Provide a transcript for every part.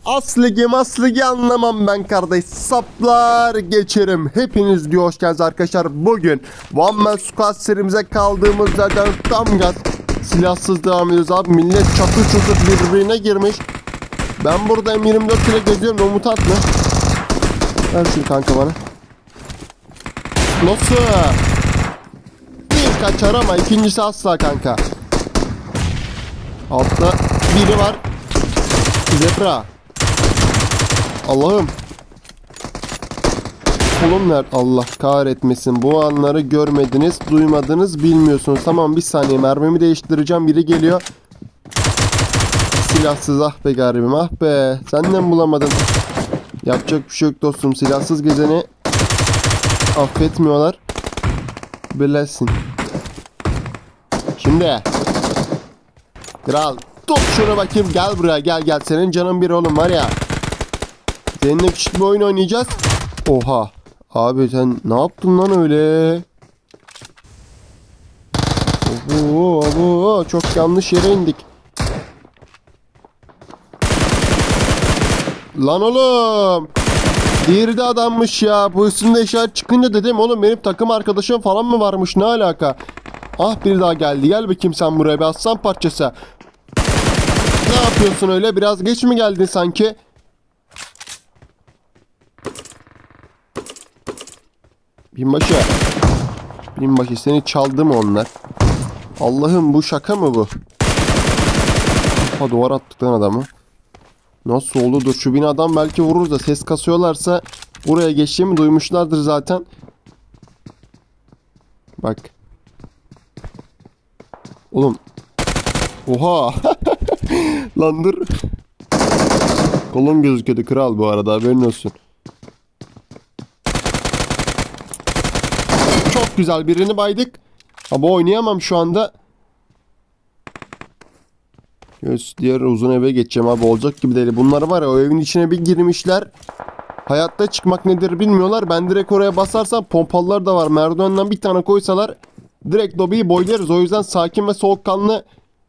Asligi anlamam ben kardeş. Saplar geçerim. Hepiniz diyor hoş geldiniz arkadaşlar. Bugün One Man Squad serimize kaldığımız yerden tam gaz silahsız devam ediyoruz abi. Millet çatır çatır birbirine girmiş. Ben burada M24 ile geziyorum. Umut atma. Ver şunu kanka bana. Nasıl? Bir kaçar ama ikincisi asla kanka. Altta biri var. Zebra. Allah'ım. Kolum nerede? Allah kahretmesin. Bu anları görmediniz, duymadınız, bilmiyorsunuz. Tamam bir saniye mermimi değiştireceğim. Biri geliyor. Silahsız ah be garibim ah be. Senden bulamadın. Yapacak bir şey yok dostum. Silahsız gezeni affetmiyorlar. Bilesin. Şimdi. Kral. Tut şuna bakayım. Gel buraya gel. Senin canın bir oğlum var ya. Seninle küçük bir oyun oynayacağız. Oha. Abi sen ne yaptın lan öyle? Oho, çok yanlış yere indik. Lan oğlum. Diğeri de adammış ya. Bu üstünde işaret çıkınca dedim oğlum benim takım arkadaşım falan mı varmış, ne alaka? Ah biri daha geldi. Gel bakayım sen buraya bir aslan parçası. Ne yapıyorsun öyle? Biraz geç mi geldin sanki? Binbaşı seni çaldı mı onlar? Allah'ım bu şaka mı bu? Ha duvar attık lan adamı. Nasıl oldu? Dur şu binadan belki vururuz da ses kasıyorlarsa buraya geçtiğimi duymuşlardır zaten. Bak. Oğlum. Oha. Lan dur. Kolun gözüküyordu kral bu arada haberin olsun. Çok güzel birini baydık. Ama oynayamam şu anda. Diğer uzun eve geçeceğim abi, olacak gibi değil. Bunlar var ya o evin içine bir girmişler. Hayatta çıkmak nedir bilmiyorlar. Ben direkt oraya basarsam pompalılar da var. Merdivenden bir tane koysalar direkt lobiyi boylarız. O yüzden sakin ve soğukkanlı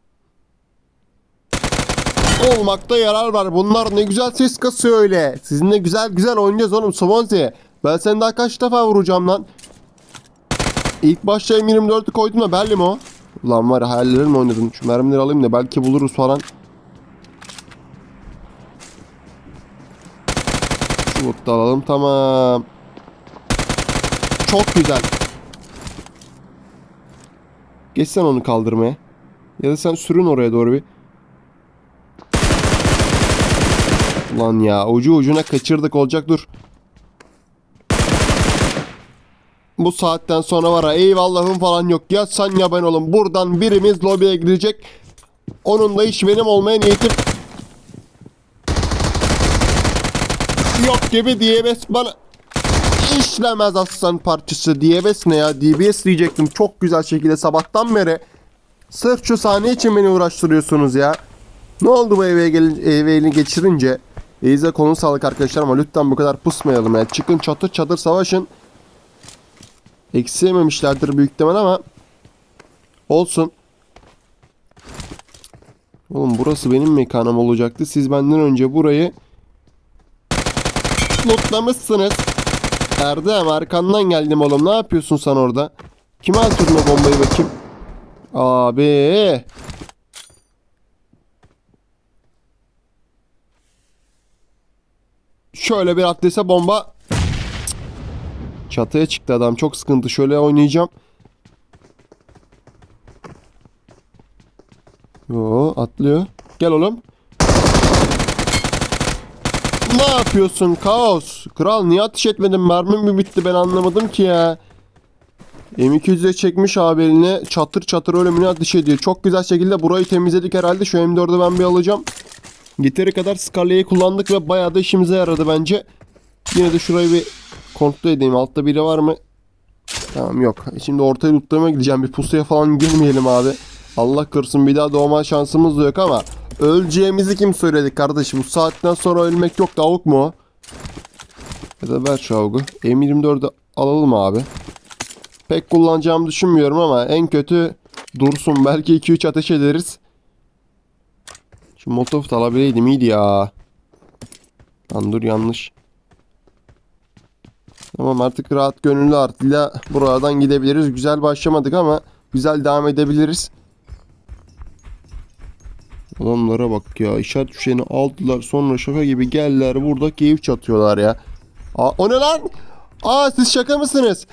olmakta yarar var. Bunlar ne güzel ses kasıyor öyle. Sizinle güzel oynayacağız oğlum Swansea. Ben seni daha kaç defa vuracağım lan. İlk başta M24'ü koydum da belli mi o? Ulan var ya hayallerimle oynadım. Şu mermileri alayım da belki buluruz falan. Şu botu da alalım tamam. Çok güzel. Geç sen onu kaldırmaya. Ya da sen sürün oraya doğru bir. Ulan ya ucu ucuna kaçırdık, olacak dur. Bu saatten sonra var ya eyvallahım falan yok. Ya sen ya ben oğlum. Buradan birimiz lobiye girecek. Onun da hiç benim olmaya niyetim yok gibi. DBS bana işlemez aslan parçası. DBS ne ya? DBS diyecektim. Çok güzel şekilde sabahtan beri. Sırf şu sahne için beni uğraştırıyorsunuz ya. Ne oldu bu eve geçirince? Eyze konu sağlık arkadaşlar ama lütfen bu kadar pusmayalım ya. Çıkın çatır çatır savaşın. Eksiyememişlerdir büyük ihtimal ama olsun. Oğlum burası benim mekanım olacaktı. Siz benden önce burayı lootlamışsınız. Erdem arkandan geldim oğlum. Ne yapıyorsun sen orada? Kime atıyordun o bombayı bakayım? Abi. Şöyle bir atlese bomba. Çatıya çıktı adam. Çok sıkıntı. Şöyle oynayacağım. Yo atlıyor. Gel oğlum. Ne yapıyorsun kaos? Kral niye ateş etmedin? Mermim mi bitti ben anlamadım ki ya. M200'e çekmiş abi eline. Çatır çatır ölümüne ateş ediyor. Çok güzel şekilde burayı temizledik herhalde. Şu M4'ü ben bir alacağım. Yeteri kadar Scarlet'i kullandık ve bayağı da işimize yaradı bence. Yine de şurayı bir kontrol edeyim. Altta biri var mı? Tamam yok. Şimdi ortaya lootlamaya gideceğim. Bir pusuya falan girmeyelim abi. Allah korusun bir daha doğma şansımız da yok ama öleceğimizi kim söyledi kardeşim? Bu saatten sonra ölmek yok da avuk mu o? Ya da ver şu avugu. M24'ü alalım abi. Pek kullanacağımı düşünmüyorum ama en kötü dursun. Belki 2-3 ateş ederiz. Şu Molotov alabileydim iyiydi ya. Lan dur, yanlış. Tamam, artık rahat gönüllü artıyla buradan gidebiliriz. Güzel başlamadık ama güzel devam edebiliriz. Adamlara bak ya, işaret fişeğini aldılar, sonra şaka gibi geldiler burada keyif çatıyorlar ya. Aa, o ne lan? Aa, siz şaka mısınız?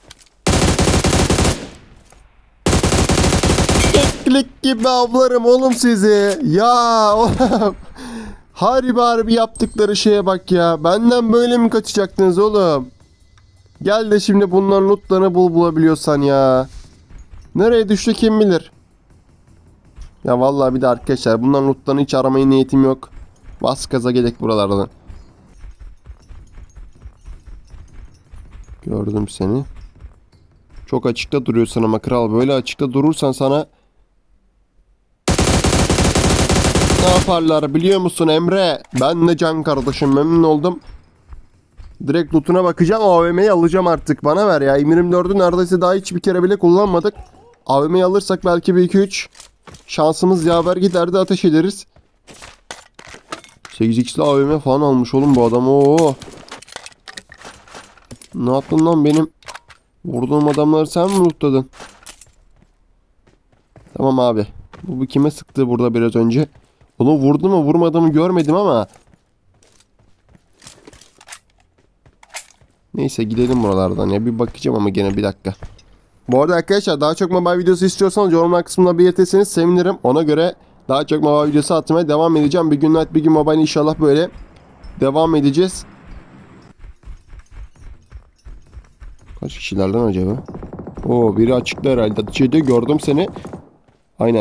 Keklik gibi avlarım oğlum sizi. Ya oğlum. Harbi harbi yaptıkları şeye bak ya. Benden böyle mi kaçacaktınız oğlum? Gel de şimdi bunların lootlarını bulabiliyorsan ya. Nereye düştü kim bilir. Ya vallahi bir de arkadaşlar, bunların lootlarını hiç aramaya niyetim yok. Bas gaza gelek buralardan. Gördüm seni. Çok açıkta duruyorsun ama kral, böyle açıkta durursan sana ne yaparlar biliyor musun Emre? Ben de Can kardeşim, memnun oldum. Direkt lootuna bakacağım, AVM'yi alacağım artık, bana ver ya. M24'ü neredeyse daha hiç bir kere bile kullanmadık. AVM'yi alırsak belki bir 2-3 şansımız yaver gider de ateş ederiz. 8x'li AVM falan almış oğlum bu adam. Oo. Ne yaptın lan benim? Vurduğum adamları sen mi lootladın? Tamam abi. Bu kime sıktı burada biraz önce? Onu vurdu mu vurmadı mı görmedim ama. Neyse, gidelim buralardan ya. Bir bakacağım ama gene, bir dakika. Bu arada arkadaşlar, daha çok mobile videosu istiyorsanız yorumlar kısmında belirtirseniz sevinirim. Ona göre daha çok mobile videosu atmaya devam edeceğim. Bir gün night bir gün mobile, inşallah böyle devam edeceğiz. Kaç kişilerden acaba? Oo, biri açıkta herhalde. Şeyde gördüm seni. Aynen.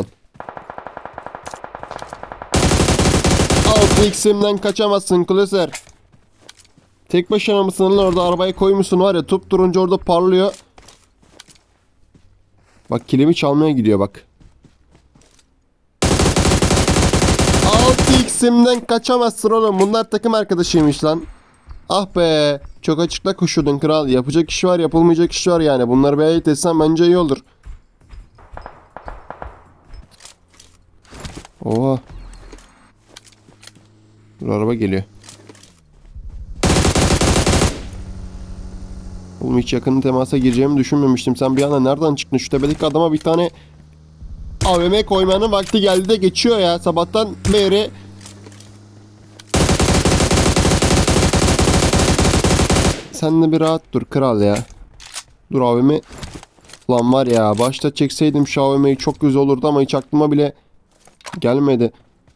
6x'imden kaçamazsın Kluser. Tek başına mısın lan orada, arabayı koymuşsun var ya, tup durunca orada parlıyor. Bak, kilimi çalmaya gidiyor bak. 6x'imden kaçamazsın oğlum, bunlar takım arkadaşıymış lan. Ah be, çok açıkta koşuyordun kral. Yapacak iş var, yapılmayacak iş var yani. Bunları bir ayırt etsen bence iyi olur. Oha. Dur, araba geliyor. Oğlum, hiç yakın temasa gireceğimi düşünmemiştim. Sen bir anda nereden çıktın? Şu tepedeki adama bir tane AVM koymanın vakti geldi de geçiyor ya. Sabahtan beri. Sen de bir rahat dur kral ya. Dur, AVM. Lan var ya, başta çekseydim şu AVM'yi çok güzel olurdu ama hiç aklıma bile gelmedi.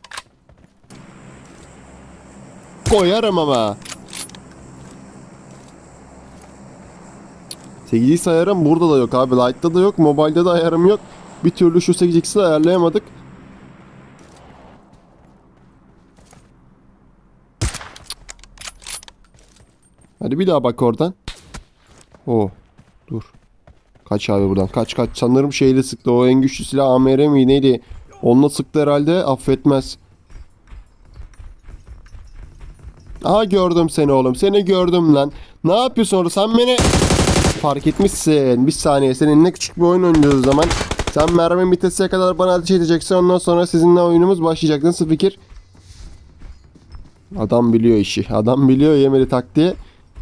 Koyarım ama. 8x ayarım burada da yok abi. Light'ta da yok. Mobile'da da ayarım yok. Bir türlü şu 8x'i ayarlayamadık. Hadi bir daha bak oradan. Oo. Dur. Kaç abi buradan. Kaç. Sanırım şeyle sıktı. O en güçlü silah AMR mi neydi? Onunla sıktı herhalde. Affetmez. Aha, gördüm seni oğlum. Seni gördüm lan. Ne yapıyorsun orada? Sen beni fark etmişsin. Bir saniye. Seninle küçük bir oyun oynuyoruz o zaman. Sen mermi bitesiye kadar bana ateş edeceksin. Ondan sonra sizinle oyunumuz başlayacak. Nasıl fikir? Adam biliyor işi. Adam biliyor yemeli taktiği.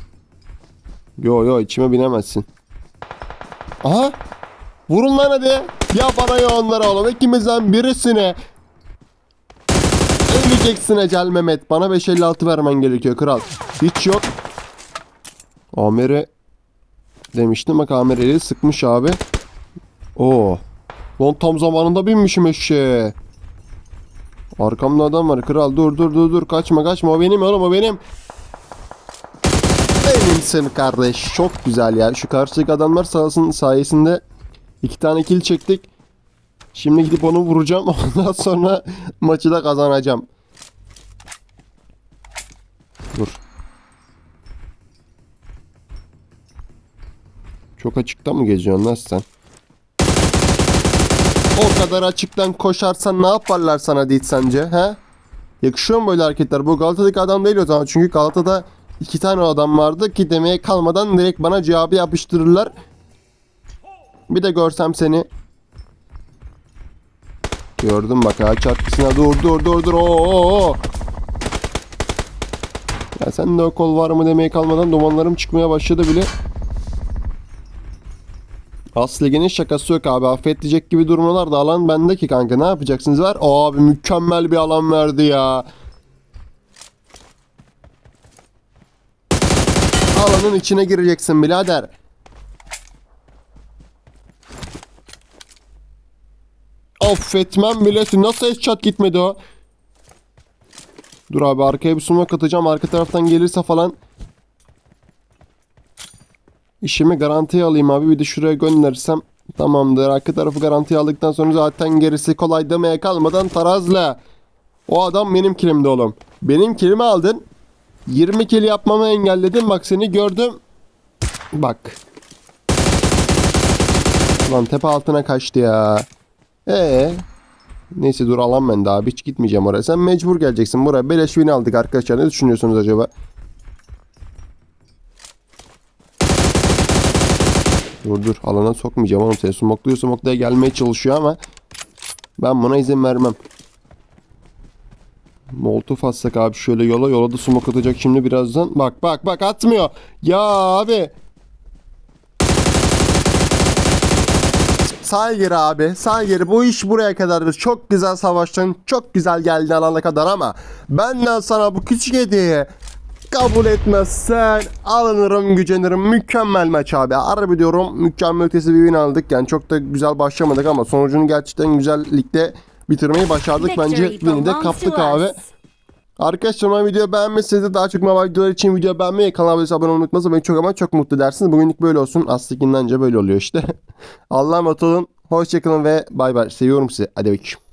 Yo, içime binemezsin. Aha. Vurun lan hadi. Ya bana ya onlara oğlum. İkimizden birisine. Öleceksin ecel Mehmet. Bana 556 vermen gerekiyor kral. Hiç yok. Amere demiştim, bak Amere'yi sıkmış abi. Oo. Lan tam zamanında binmişim eşeğe. Arkamda adam var kral. Dur. Kaçma. O benim oğlum, o benim. Benimsin kardeş. Çok güzel ya. Şu karşıdaki adamlar sayesinde 2 tane kill çektik. Şimdi gidip onu vuracağım. Ondan sonra maçı da kazanacağım. Dur. Çok açıkta mı geziyorsun lan sen? O kadar açıktan koşarsan ne yaparlar sana değil sence? He? Yakışıyor mu böyle hareketler? Bu Galata'daki adam değil o zaman. Çünkü Galata'da 2 tane adam vardı ki demeye kalmadan direkt bana cevabı yapıştırırlar. Bir de görsem seni. Gördüm bak ha, çarpısına. Dur. Oo. Ya sen de o kol var mı demeye kalmadan dumanlarım çıkmaya başladı bile. Aslige'nin şakası yok abi. Affedecek gibi durumlar da alan bendeki kanka. Ne yapacaksınız var? Abi mükemmel bir alan verdi ya. Alanın içine gireceksin birader. Affetmem bile. Nasıl headshot gitmedi o? Dur abi arkaya bir smoke atacağım. Arka taraftan gelirse falan. İşimi garantiye alayım abi. Bir de şuraya gönderirsem tamamdır. Arka tarafı garantiye aldıktan sonra zaten gerisi kolay demeye kalmadan tarazla. O adam benim kilimde oğlum. Benim kilimi aldın. 20 kill yapmamı engelledin. Bak seni gördüm. Bak. Lan tepe altına kaçtı ya. Neyse dur alan ben daha. Hiç gitmeyeceğim oraya. Sen mecbur geleceksin buraya. Beleş win aldık arkadaşlar. Ne düşünüyorsunuz acaba? Dur alana sokmayacağım oğlum seni. Smoklaya gelmeye çalışıyor ama ben buna izin vermem. Molotof atsak abi şöyle yola da smoke atacak şimdi birazdan. Bak atmıyor. Ya abi. Sağ geri abi. Sağ geri. Bu iş buraya kadardır. Çok güzel savaştın. Çok güzel geldin alana kadar ama benden sana bu küçük hediye kabul etmezsen alınırım gücenirim. Mükemmel maç abi. Harbi diyorum mükemmel ötesi bir win aldık. Yani çok da güzel başlamadık ama sonucunu gerçekten güzel ligde bitirmeyi başardık. Bence win'i de kaptık abi. Arkadaşlar bu videoyu beğenmişseniz de daha çok mobile videolar için video beğenmeyi, kanala abone olmayı unutmazsanız beni çok ama çok mutlu edersiniz. Bugünlük böyle olsun. Aslı ikinden önce böyle oluyor işte. Allah'a emanet olun. Hoşçakalın ve bay bay. Seviyorum sizi. Hadi bakayım.